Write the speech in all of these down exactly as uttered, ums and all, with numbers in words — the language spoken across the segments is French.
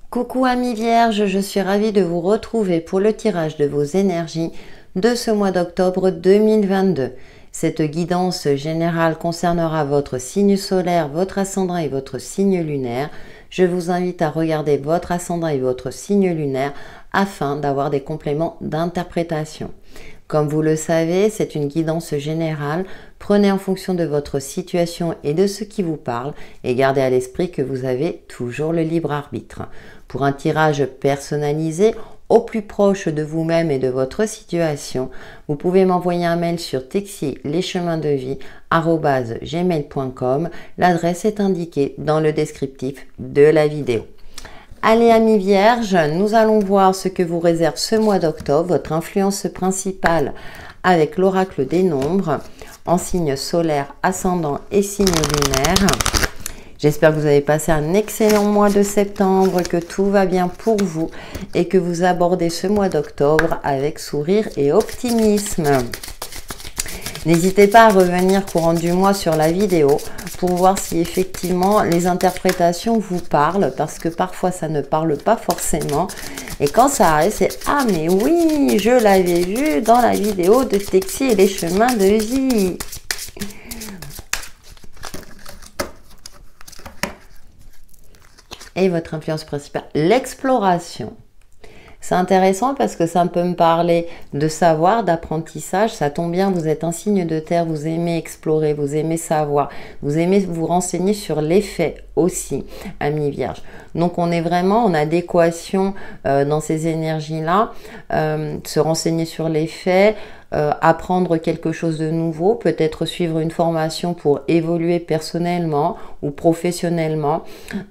Coucou amis vierges, je suis ravie de vous retrouver pour le tirage de vos énergies de ce mois d'octobre deux mille vingt-deux. Cette guidance générale concernera votre signe solaire, votre ascendant et votre signe lunaire. Je vous invite à regarder votre ascendant et votre signe lunaire afin d'avoir des compléments d'interprétation. Comme vous le savez, c'est une guidance générale. Prenez en fonction de votre situation et de ce qui vous parle et gardez à l'esprit que vous avez toujours le libre arbitre. Pour un tirage personnalisé au plus proche de vous-même et de votre situation, vous pouvez m'envoyer un mail sur texier les chemins de vie arobase gmail point com. L'adresse est indiquée dans le descriptif de la vidéo. Allez amis vierges, nous allons voir ce que vous réserve ce mois d'octobre, votre influence principale avec l'oracle des nombres en signe solaire, ascendant et signe lunaire. J'espère que vous avez passé un excellent mois de septembre, que tout va bien pour vous et que vous abordez ce mois d'octobre avec sourire et optimisme. N'hésitez pas à revenir courant du mois sur la vidéo pour voir si effectivement les interprétations vous parlent, parce que parfois ça ne parle pas forcément. Et quand ça arrive, c'est « Ah mais oui, je l'avais vu dans la vidéo de Texier et les chemins de vie ». Et votre influence principale, l'exploration. C'est intéressant parce que ça peut me parler de savoir, d'apprentissage. Ça tombe bien, vous êtes un signe de terre, vous aimez explorer, vous aimez savoir, vous aimez vous renseigner sur les faits aussi, amis vierges. Donc on est vraiment en adéquation euh, dans ces énergies-là, euh, se renseigner sur les faits, euh, apprendre quelque chose de nouveau, peut-être suivre une formation pour évoluer personnellement ou professionnellement.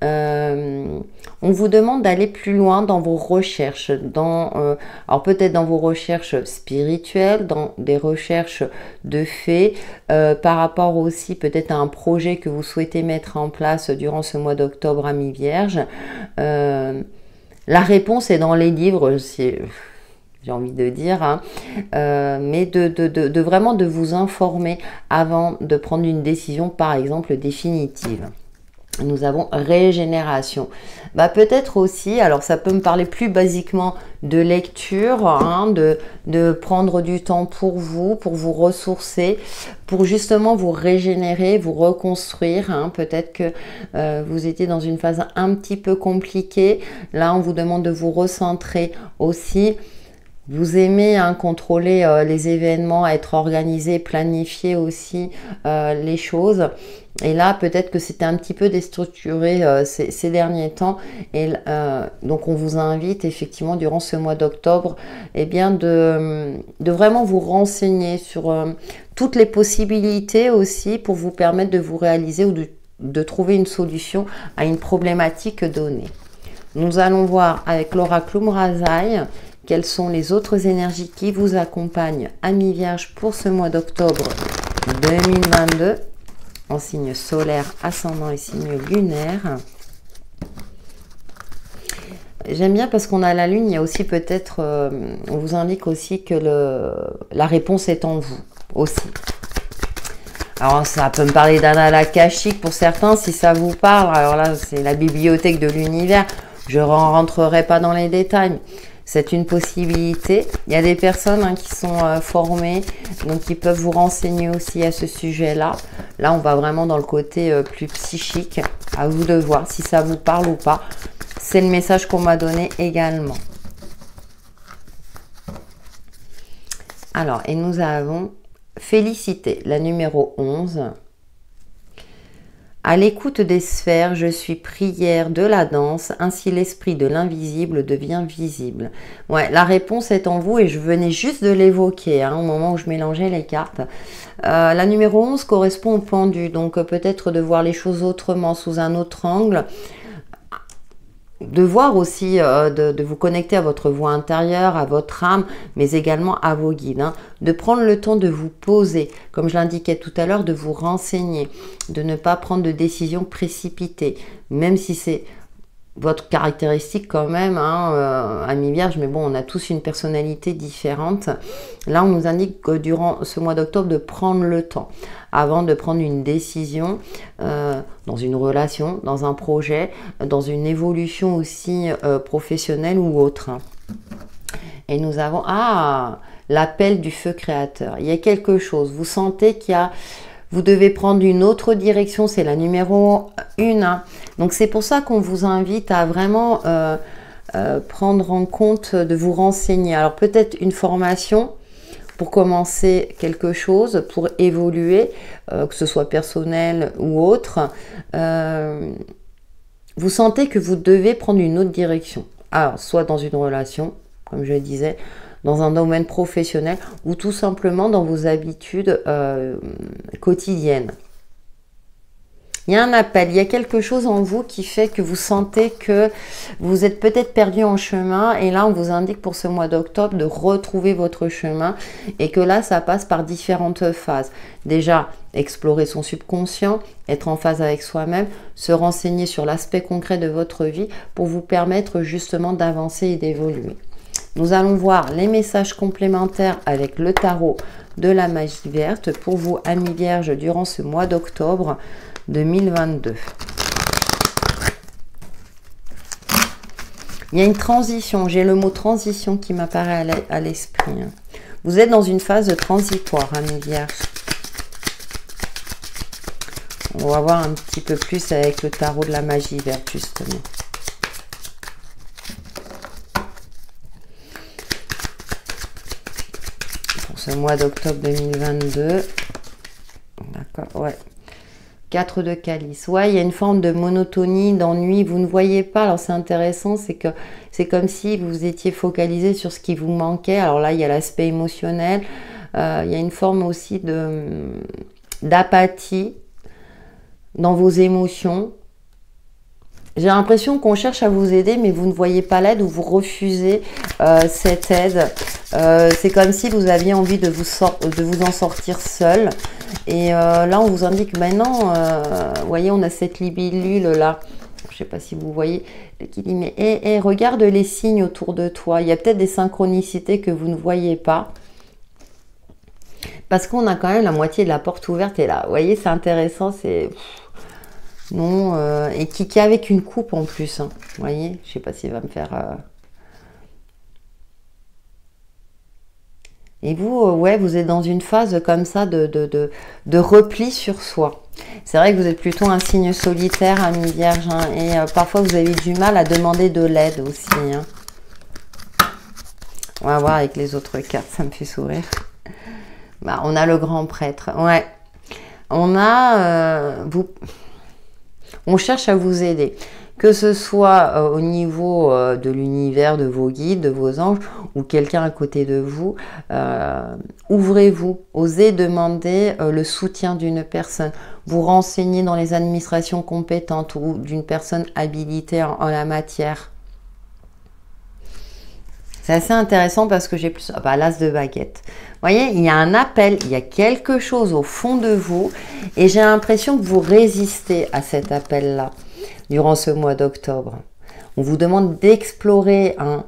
Euh, on vous demande d'aller plus loin dans vos recherches, dans, euh, alors peut-être dans vos recherches spirituelles, dans des recherches de faits, euh, par rapport aussi peut-être à un projet que vous souhaitez mettre en place durant ce mois d'octobre, amis vierges. Euh, la réponse est dans les livres, c'est... j'ai envie de dire, hein, euh, mais de, de, de, de vraiment de vous informer avant de prendre une décision, par exemple, définitive. Nous avons régénération. Bah, peut-être aussi, alors ça peut me parler plus basiquement de lecture, hein, de, de prendre du temps pour vous, pour vous ressourcer, pour justement vous régénérer, vous reconstruire. Hein. Peut-être que euh, vous étiez dans une phase un petit peu compliquée. Là, on vous demande de vous recentrer aussi. Vous aimez hein, contrôler euh, les événements, être organisé, planifier aussi euh, les choses. Et là, peut-être que c'était un petit peu déstructuré euh, ces, ces derniers temps. Et euh, donc, on vous invite effectivement durant ce mois d'octobre, eh bien, de, de vraiment vous renseigner sur euh, toutes les possibilités aussi pour vous permettre de vous réaliser ou de, de trouver une solution à une problématique donnée. Nous allons voir avec l'oracle Umrazaï quelles sont les autres énergies qui vous accompagnent, amis vierges, pour ce mois d'octobre deux mille vingt-deux, en signe solaire, ascendant et signe lunaire. J'aime bien parce qu'on a la lune, il y a aussi peut-être, euh, on vous indique aussi que le, la réponse est en vous, aussi. Alors ça peut me parler d'Anal Akashique pour certains, si ça vous parle. Alors là, c'est la bibliothèque de l'univers. Je ne rentrerai pas dans les détails. C'est une possibilité. Il y a des personnes hein, qui sont euh, formées, donc qui peuvent vous renseigner aussi à ce sujet-là. Là, on va vraiment dans le côté euh, plus psychique. À vous de voir si ça vous parle ou pas. C'est le message qu'on m'a donné également. Alors, et nous avons Félicité, la numéro onze. À l'écoute des sphères, je suis prière de la danse, ainsi l'esprit de l'invisible devient visible. Ouais, la réponse est en vous et je venais juste de l'évoquer hein, au moment où je mélangeais les cartes. Euh, la numéro onze correspond au pendu, donc euh, peut-être de voir les choses autrement, sous un autre angle. De voir aussi, euh, de, de vous connecter à votre voix intérieure, à votre âme, mais également à vos guides. Hein. De prendre le temps de vous poser, comme je l'indiquais tout à l'heure, de vous renseigner, de ne pas prendre de décisions précipitées, même si c'est votre caractéristique quand même, hein, euh, Amis Vierge, mais bon, on a tous une personnalité différente. Là, on nous indique que durant ce mois d'octobre, de prendre le temps avant de prendre une décision euh, dans une relation, dans un projet, dans une évolution aussi euh, professionnelle ou autre. Et nous avons, ah, l'appel du feu créateur. Il y a quelque chose, vous sentez qu'il y a... Vous devez prendre une autre direction, c'est la numéro un. Hein. Donc, c'est pour ça qu'on vous invite à vraiment euh, euh, prendre en compte de vous renseigner. Alors, peut-être une formation pour commencer quelque chose, pour évoluer, euh, que ce soit personnel ou autre. Euh, vous sentez que vous devez prendre une autre direction. Alors, soit dans une relation, comme je le disais, dans un domaine professionnel ou tout simplement dans vos habitudes euh, quotidiennes. Il y a un appel, il y a quelque chose en vous qui fait que vous sentez que vous êtes peut-être perdu en chemin et là on vous indique pour ce mois d'octobre de retrouver votre chemin et que là ça passe par différentes phases. Déjà, explorer son subconscient, être en phase avec soi-même, se renseigner sur l'aspect concret de votre vie pour vous permettre justement d'avancer et d'évoluer. Nous allons voir les messages complémentaires avec le tarot de la magie verte pour vous, Amis Vierges, durant ce mois d'octobre deux mille vingt-deux. Il y a une transition, j'ai le mot transition qui m'apparaît à l'esprit. Vous êtes dans une phase transitoire, Amis Vierges. On va voir un petit peu plus avec le tarot de la magie verte, justement. Ce mois d'octobre deux mille vingt-deux. D'accord, ouais. quatre de calice. Ouais, il y a une forme de monotonie, d'ennui. Vous ne voyez pas. Alors, c'est intéressant, c'est que c'est comme si vous étiez focalisé sur ce qui vous manquait. Alors là, il y a l'aspect émotionnel. Euh, il y a une forme aussi de d'apathie dans vos émotions. J'ai l'impression qu'on cherche à vous aider, mais vous ne voyez pas l'aide ou vous refusez euh, cette aide. Euh, c'est comme si vous aviez envie de vous, de vous en sortir seul. Et euh, là, on vous indique maintenant, euh, vous voyez, on a cette libellule là. Je ne sais pas si vous voyez, qui dit, mais hey, hey, regarde les signes autour de toi. Il y a peut-être des synchronicités que vous ne voyez pas. Parce qu'on a quand même la moitié de la porte ouverte. Et là, vous voyez, c'est intéressant, c'est... Non, euh, et qui, qui est avec une coupe en plus. Hein. Vous voyez, je ne sais pas s'il va me faire... Euh... Et vous, euh, ouais, vous êtes dans une phase comme ça de, de, de, de repli sur soi. C'est vrai que vous êtes plutôt un signe solitaire, Amis Vierges, hein, et euh, parfois vous avez du mal à demander de l'aide aussi. Hein. On va voir avec les autres cartes, ça me fait sourire. Bah, on a le grand prêtre, ouais. On a... Euh, vous... On cherche à vous aider, que ce soit euh, au niveau euh, de l'univers, de vos guides, de vos anges, ou quelqu'un à côté de vous. Euh, ouvrez-vous, osez demander euh, le soutien d'une personne. Vous renseignez dans les administrations compétentes ou d'une personne habilitée en, en la matière. C'est assez intéressant parce que j'ai plus... Ah bah, l'as de baguette. Vous voyez, il y a un appel, il y a quelque chose au fond de vous et j'ai l'impression que vous résistez à cet appel-là durant ce mois d'octobre. On vous demande d'explorer un...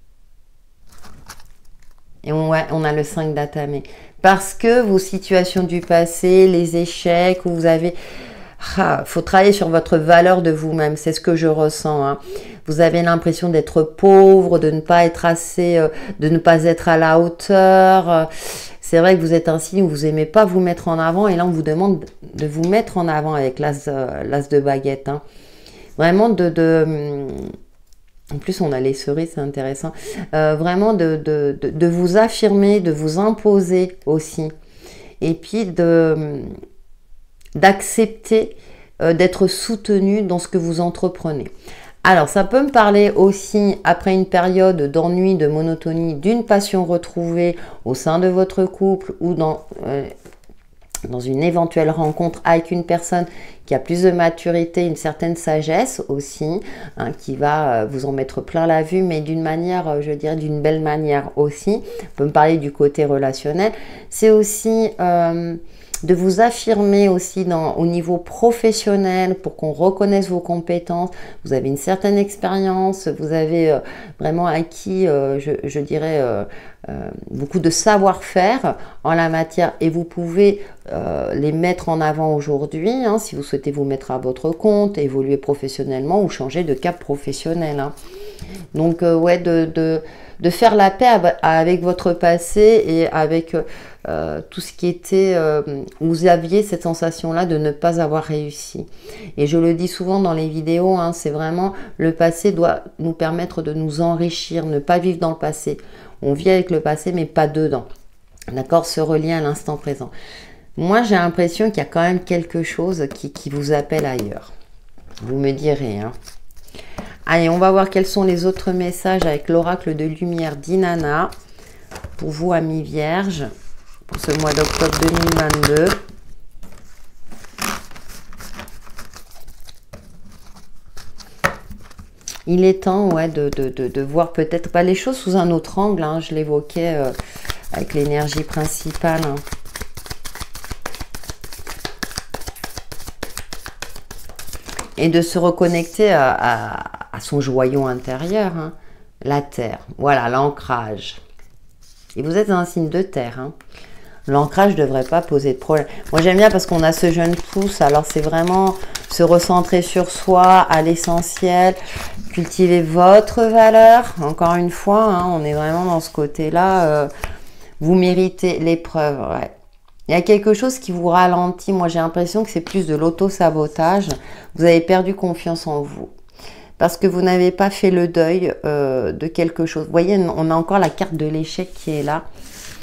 Et on, ouais, on a le cinq d'atamé. Parce que vos situations du passé, les échecs, où vous avez... Ah, faut travailler sur votre valeur de vous-même, c'est ce que je ressens. Hein. Vous avez l'impression d'être pauvre, de ne pas être assez, euh, de ne pas être à la hauteur. C'est vrai que vous êtes un signe où vous n'aimez pas vous mettre en avant et là on vous demande de vous mettre en avant avec l'as euh, l'as de baguette. Hein. Vraiment de, de... En plus on a les cerises, c'est intéressant. Euh, vraiment de, de, de, de vous affirmer, de vous imposer aussi. Et puis de... d'accepter euh, d'être soutenu dans ce que vous entreprenez. Alors, ça peut me parler aussi, après une période d'ennui, de monotonie, d'une passion retrouvée au sein de votre couple ou dans, euh, dans une éventuelle rencontre avec une personne qui a plus de maturité, une certaine sagesse aussi, hein, qui va vous en mettre plein la vue, mais d'une manière, je dirais, d'une belle manière aussi. On peut me parler du côté relationnel. C'est aussi... Euh, de vous affirmer aussi dans, au niveau professionnel pour qu'on reconnaisse vos compétences. Vous avez une certaine expérience, vous avez euh, vraiment acquis, euh, je, je dirais, euh, euh, beaucoup de savoir-faire en la matière et vous pouvez euh, les mettre en avant aujourd'hui hein, si vous souhaitez vous mettre à votre compte, évoluer professionnellement ou changer de cap professionnel. Hein. Donc, euh, ouais, de, de, de faire la paix avec votre passé et avec euh, tout ce qui était... Euh, vous aviez cette sensation-là de ne pas avoir réussi. Et je le dis souvent dans les vidéos, hein, c'est vraiment... Le passé doit nous permettre de nous enrichir, ne pas vivre dans le passé. On vit avec le passé, mais pas dedans. D'accord? Se relier à l'instant présent. Moi, j'ai l'impression qu'il y a quand même quelque chose qui, qui vous appelle ailleurs. Vous me direz, hein. Allez, on va voir quels sont les autres messages avec l'oracle de lumière d'Inanna pour vous, amis vierges, pour ce mois d'octobre deux mille vingt-deux. Il est temps ouais, de, de, de, de voir peut-être pas les choses sous un autre angle. Hein, je l'évoquais euh, avec l'énergie principale. Hein. Et de se reconnecter à, à, à son joyau intérieur, hein. La terre, voilà, l'ancrage. Et vous êtes un signe de terre. Hein. L'ancrage ne devrait pas poser de problème. Moi, j'aime bien parce qu'on a ce jeune pouce. Alors, c'est vraiment se recentrer sur soi, à l'essentiel. Cultiver votre valeur. Encore une fois, hein, on est vraiment dans ce côté-là. Euh, vous méritez l'épreuve, ouais. Il y a quelque chose qui vous ralentit. Moi, j'ai l'impression que c'est plus de l'auto-sabotage. Vous avez perdu confiance en vous. Parce que vous n'avez pas fait le deuil euh, de quelque chose. Vous voyez, on a encore la carte de l'échec qui est là.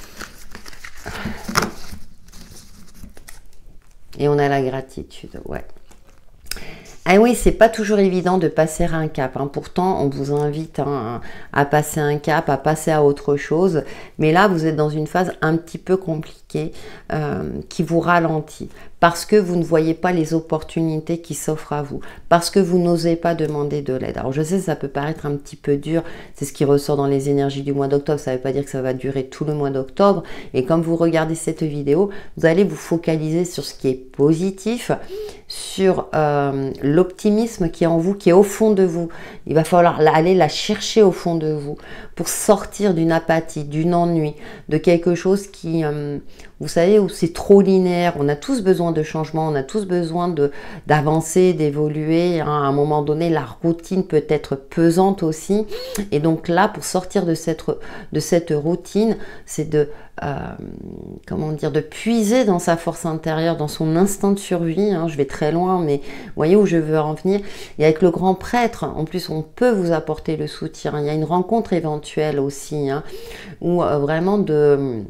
Et on a la gratitude, ouais. Ah oui, c'est pas toujours évident de passer un cap. Hein. Pourtant, on vous invite hein, à passer un cap, à passer à autre chose. Mais là, vous êtes dans une phase un petit peu compliquée euh, qui vous ralentit. Parce que vous ne voyez pas les opportunités qui s'offrent à vous. Parce que vous n'osez pas demander de l'aide. Alors, je sais, ça peut paraître un petit peu dur. C'est ce qui ressort dans les énergies du mois d'octobre. Ça ne veut pas dire que ça va durer tout le mois d'octobre. Et comme vous regardez cette vidéo, vous allez vous focaliser sur ce qui est positif, sur euh, l'optimisme qui est en vous, qui est au fond de vous. Il va falloir aller la chercher au fond de vous pour sortir d'une apathie, d'une ennui, de quelque chose qui, euh, vous savez, où c'est trop linéaire. On a tous besoin de changement, on a tous besoin de d'avancer, d'évoluer. Hein. À un moment donné, la routine peut être pesante aussi. Et donc là, pour sortir de cette, de cette routine, c'est de, euh, comment dire, de puiser dans sa force intérieure, dans son instinct de survie. Hein. Je vais très loin, mais vous voyez où je veux en venir. Et avec le grand prêtre, en plus, on peut vous apporter le soutien. Il y a une rencontre éventuelle aussi, hein, où euh, vraiment de...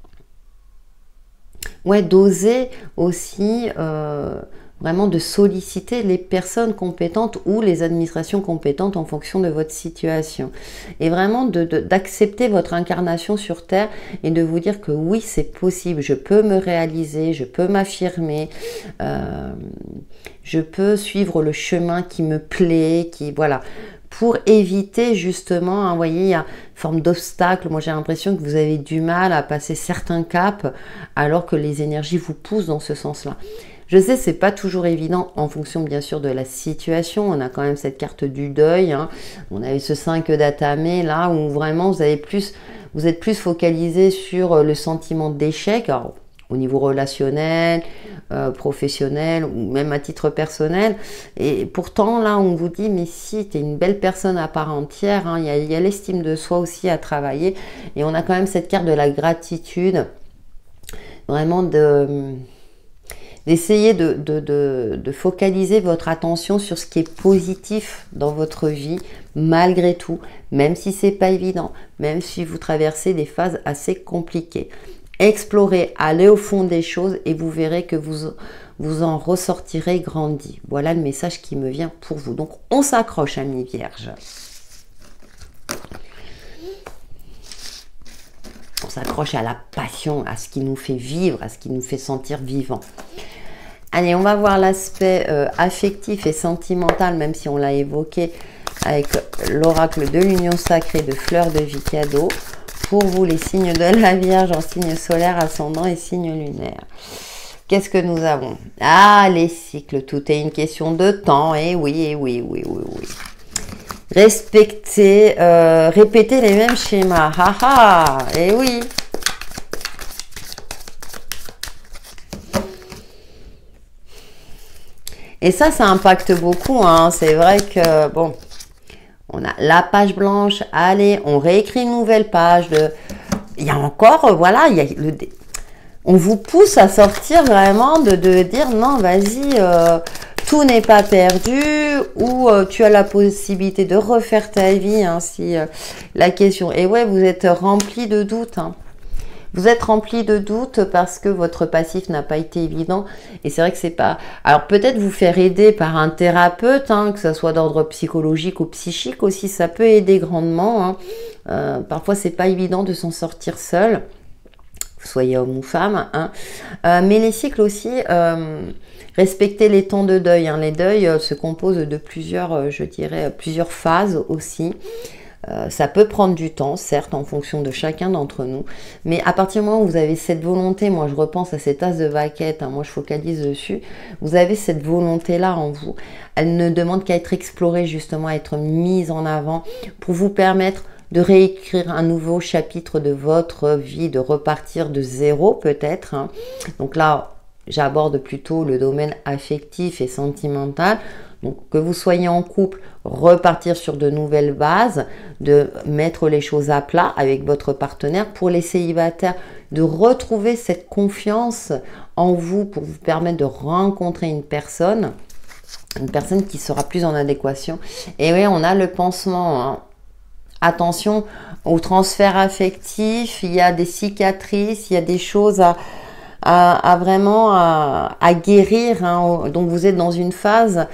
Ouais, d'oser aussi euh, vraiment de solliciter les personnes compétentes ou les administrations compétentes en fonction de votre situation. Et vraiment de, de, d'accepter votre incarnation sur Terre et de vous dire que oui, c'est possible, je peux me réaliser, je peux m'affirmer, euh, je peux suivre le chemin qui me plaît, qui voilà. Pour éviter justement, hein, vous voyez, il y a une forme d'obstacle. Moi, j'ai l'impression que vous avez du mal à passer certains caps alors que les énergies vous poussent dans ce sens-là. Je sais, c'est pas toujours évident en fonction bien sûr de la situation. On a quand même cette carte du deuil. Hein. On avait ce cinq d'Atame là où vraiment vous avez plus, vous êtes plus focalisé sur le sentiment d'échec. Alors, au niveau relationnel, euh, professionnel ou même à titre personnel. Et pourtant, là, on vous dit, mais si, tu es une belle personne à part entière, hein, il y a, y a l'estime de soi aussi à travailler. Et on a quand même cette carte de la gratitude, vraiment de... d'essayer de, de, de, de focaliser votre attention sur ce qui est positif dans votre vie, malgré tout, même si c'est pas évident, même si vous traversez des phases assez compliquées. Explorez, allez au fond des choses et vous verrez que vous, vous en ressortirez grandi. Voilà le message qui me vient pour vous. Donc, on s'accroche, amis vierges. On s'accroche à la passion, à ce qui nous fait vivre, à ce qui nous fait sentir vivant. Allez, on va voir l'aspect euh, affectif et sentimental, même si on l'a évoqué avec l'oracle de l'union sacrée de Fleur de Vie cadeau. Pour vous, les signes de la Vierge en signe solaire, ascendant et signe lunaire. qu'est-ce que nous avons? Ah, les cycles, tout est une question de temps. Et oui, et oui, oui, oui, oui. Respecter, euh, répéter les mêmes schémas. Ah ah, et oui. Et ça, ça impacte beaucoup. Hein. C'est vrai que, bon, on a la page blanche. Allez, on réécrit une nouvelle page. De... Il y a encore, euh, voilà, il y a le... on vous pousse à sortir vraiment de, de dire non, vas-y, euh, tout n'est pas perdu, ou euh, tu as la possibilité de refaire ta vie, hein, si euh, la question. Et ouais, vous êtes rempli de doutes. Hein. Vous êtes rempli de doutes parce que votre passif n'a pas été évident. Et c'est vrai que c'est pas... Alors peut-être vous faire aider par un thérapeute, hein, que ce soit d'ordre psychologique ou psychique aussi, ça peut aider grandement. Hein. Euh, parfois, c'est pas évident de s'en sortir seul. Soyez homme ou femme, hein. euh, mais les cycles aussi, euh, respectez les temps de deuil, hein. Les deuils euh, se composent de plusieurs, euh, je dirais, plusieurs phases aussi. Euh, ça peut prendre du temps, certes, en fonction de chacun d'entre nous, mais à partir du moment où vous avez cette volonté, moi je repense à cette as de vaquette, hein, moi je focalise dessus, vous avez cette volonté-là en vous, elle ne demande qu'à être explorée, justement, à être mise en avant pour vous permettre de réécrire un nouveau chapitre de votre vie, de repartir de zéro peut-être. Hein. Donc là, j'aborde plutôt le domaine affectif et sentimental. Donc que vous soyez en couple, repartir sur de nouvelles bases, de mettre les choses à plat avec votre partenaire. Pour les célibataires, de retrouver cette confiance en vous pour vous permettre de rencontrer une personne, une personne qui sera plus en adéquation. Et oui, on a le pansement, hein. Attention au transfert affectif, il y a des cicatrices, il y a des choses à, à, à vraiment à, à guérir. Hein. Donc vous êtes dans une phase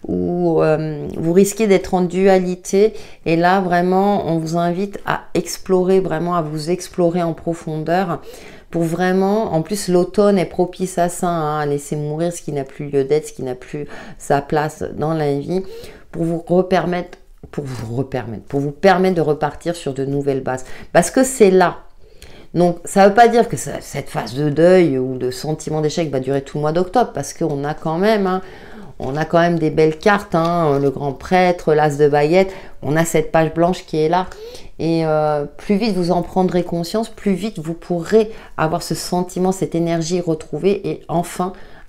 où euh, vous risquez d'être en dualité. Et là, vraiment, on vous invite à explorer, vraiment à vous explorer en profondeur. Pour vraiment, en plus l'automne est propice à ça, hein, à laisser mourir ce qui n'a plus lieu d'être, ce qui n'a plus sa place dans la vie, pour vous repermettre pour vous repermettre, pour vous permettre de repartir sur de nouvelles bases. Parce que c'est là. Donc, ça ne veut pas dire que ça, cette phase de deuil ou de sentiment d'échec va durer tout le mois d'octobre, parce qu'on a quand même, hein, on a quand même des belles cartes, hein, le grand prêtre, l'as de baguette, on a cette page blanche qui est là. Et euh, plus vite vous en prendrez conscience, plus vite vous pourrez avoir ce sentiment, cette énergie retrouvée et enfin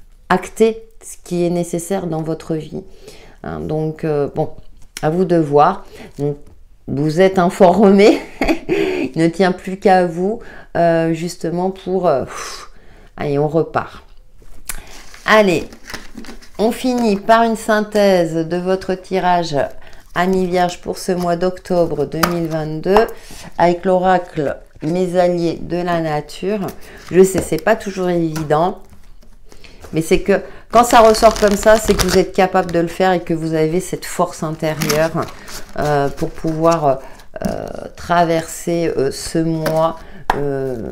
acter ce qui est nécessaire dans votre vie. Hein, donc, euh, bon... à vous de voir. Donc, vous êtes informé. Il ne tient plus qu'à vous, euh, justement, pour... Euh, pff, allez, on repart. Allez, on finit par une synthèse de votre tirage Amis Vierges pour ce mois d'octobre deux mille vingt-deux avec l'oracle Mes alliés de la nature. Je sais, c'est pas toujours évident, mais c'est que quand ça ressort comme ça, c'est que vous êtes capable de le faire et que vous avez cette force intérieure euh, pour pouvoir euh, traverser euh, ce mois euh,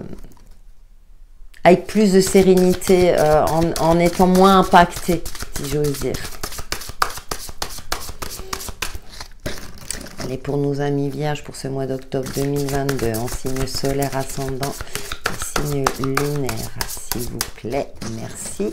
avec plus de sérénité, euh, en, en étant moins impacté, si j'ose dire. Allez, pour nos amis vierges, pour ce mois d'octobre deux mille vingt-deux, en signe solaire ascendant et signe lunaire, s'il vous plaît, merci.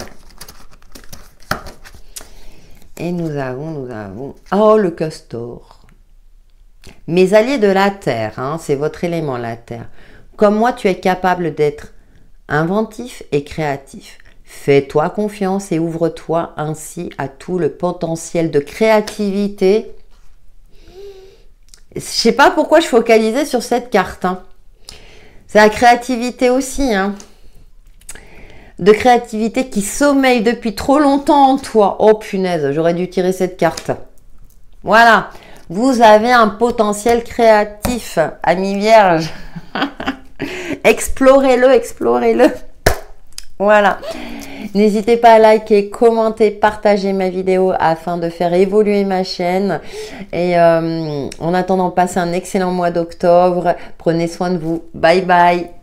Et nous avons, nous avons, oh, le castor. Mes alliés de la terre, hein, c'est votre élément, la terre. Comme moi, tu es capable d'être inventif et créatif. Fais-toi confiance et ouvre-toi ainsi à tout le potentiel de créativité. Je sais pas pourquoi je focalisais sur cette carte. Hein. C'est la créativité aussi, hein. De créativité qui sommeille depuis trop longtemps en toi. Oh punaise, j'aurais dû tirer cette carte. Voilà, vous avez un potentiel créatif, amis vierges. Explorez-le, explorez-le. Voilà. N'hésitez pas à liker, commenter, partager ma vidéo afin de faire évoluer ma chaîne. Et euh, en attendant, passez un excellent mois d'octobre. Prenez soin de vous. Bye bye.